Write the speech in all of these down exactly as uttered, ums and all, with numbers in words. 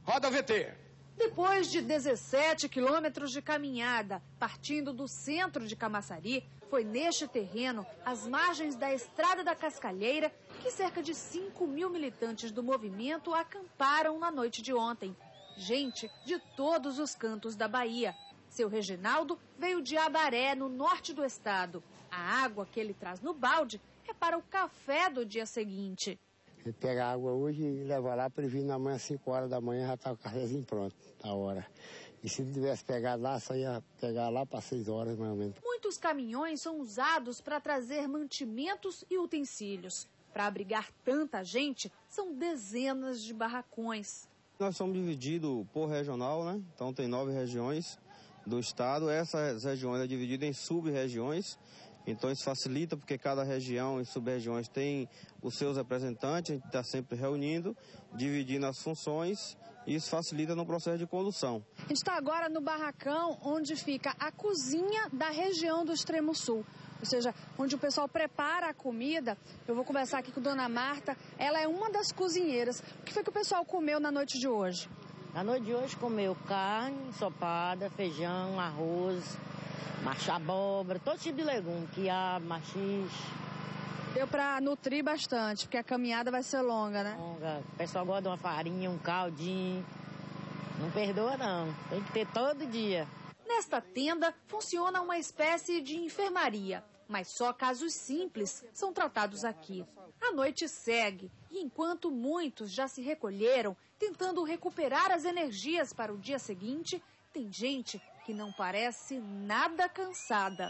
Roda V T. Depois de dezessete quilômetros de caminhada, partindo do centro de Camaçari, foi neste terreno, às margens da Estrada da Cascalheira, que cerca de cinco mil militantes do movimento acamparam na noite de ontem. Gente de todos os cantos da Bahia. Seu Reginaldo veio de Abaré, no norte do estado. A água que ele traz no balde é para o café do dia seguinte. Ele pega a água hoje e leva lá para vir na manhã, às cinco horas da manhã, já está o cafezinho pronto, na hora. E se ele tivesse pegado lá, só ia pegar lá para seis horas, mais ou menos. Muitos caminhões são usados para trazer mantimentos e utensílios. Para abrigar tanta gente, são dezenas de barracões. Nós somos divididos por regional, né? Então tem nove regiões do estado. Essas regiões são divididas em sub-regiões. Então isso facilita porque cada região e sub-regiões tem os seus representantes, a gente está sempre reunindo, dividindo as funções, e isso facilita no processo de condução. A gente está agora no barracão onde fica a cozinha da região do Extremo Sul, ou seja, onde o pessoal prepara a comida. Eu vou conversar aqui com a dona Marta, ela é uma das cozinheiras. O que foi que o pessoal comeu na noite de hoje? Na noite de hoje comeu carne, ensopada, feijão, arroz, macha abóbora, todo tipo de legume, quiabo, maxixe. Deu para nutrir bastante, porque a caminhada vai ser longa, né? Longa. O pessoal gosta de uma farinha, um caldinho. Não perdoa, não. Tem que ter todo dia. Nesta tenda funciona uma espécie de enfermaria, mas só casos simples são tratados aqui. A noite segue e enquanto muitos já se recolheram, tentando recuperar as energias para o dia seguinte, tem gente que não parece nada cansada.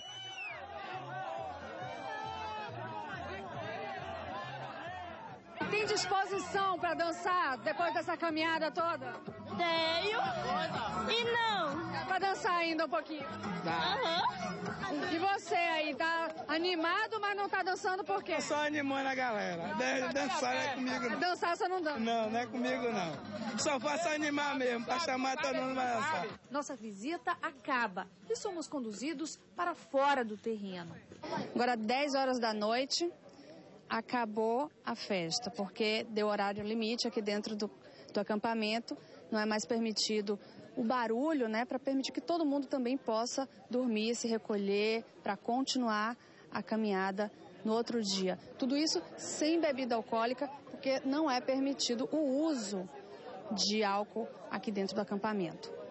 Tem disposição para dançar depois dessa caminhada toda? Tenho. E não. Para dançar ainda um pouquinho? Tá. Uhum. E você aí, tá animado, mas não tá dançando por quê? Só animando a galera. Dançar não é comigo, não. Dançar você não dança? Não, não é comigo, não. Só faço animar mesmo, para chamar todo mundo pra dançar. Nossa visita acaba e somos conduzidos para fora do terreno. Agora, dez horas da noite, acabou a festa, porque deu horário limite aqui dentro do, do acampamento. Não é mais permitido o barulho, né, para permitir que todo mundo também possa dormir, se recolher, para continuar a caminhada no outro dia. Tudo isso sem bebida alcoólica, porque não é permitido o uso de álcool aqui dentro do acampamento.